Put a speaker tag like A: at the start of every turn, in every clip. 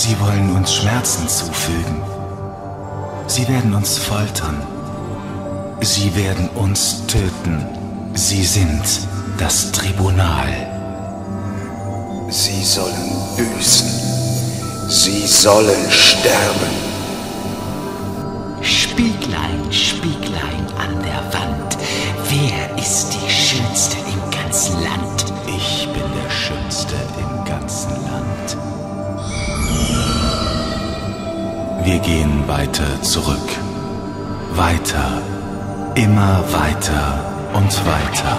A: Sie wollen uns Schmerzen zufügen. Sie werden uns foltern. Sie werden uns töten. Sie sind das Tribunal.
B: Sie sollen büßen. Sie sollen sterben.
C: Spieglein, Spieglein an der Wand, wer ist die Schönste im ganzen Land?
A: Ich bin der Schönste im ganzen Land. Wir gehen weiter zurück. Weiter, immer weiter und weiter.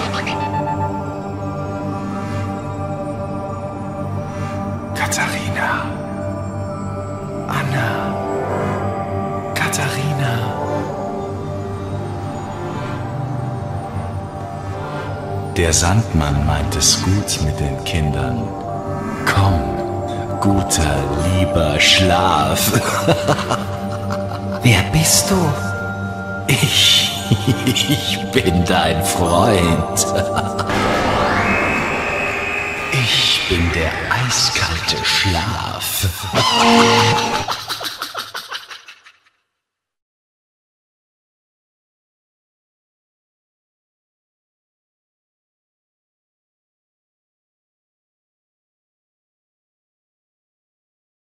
A: Katharina. Anna. Katharina. Der Sandmann meint es gut mit den Kindern. Komm, guter, lieber Schlaf.
C: Wer bist du?
A: Ich bin dein Freund. Ich bin der eiskalte Schlaf.